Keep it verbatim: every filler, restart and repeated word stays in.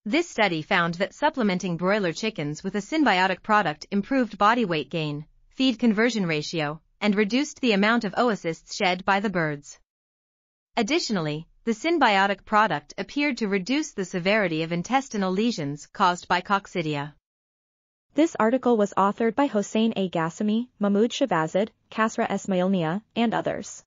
This study found that supplementing broiler chickens with a symbiotic product improved body weight gain, feed conversion ratio, and reduced the amount of oocysts shed by the birds. Additionally, the symbiotic product appeared to reduce the severity of intestinal lesions caused by coccidia. This article was authored by Hossein A. Ghasemi, Mahmood Shivazad, Kasra Esmaeilnia, and others.